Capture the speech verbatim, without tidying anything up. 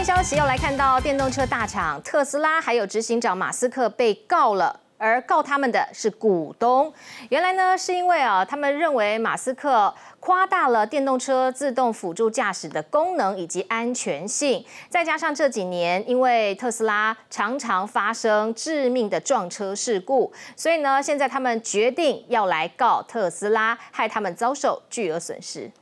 消息要来看到电动车大厂特斯拉还有执行长马斯克被告了。 而告他们的是股东，原来呢是因为啊，他们认为马斯克夸大了电动车自动辅助驾驶的功能以及安全性，再加上这几年因为特斯拉常常发生致命的撞车事故，所以呢，现在他们决定要来告特斯拉，害他们遭受巨额损失。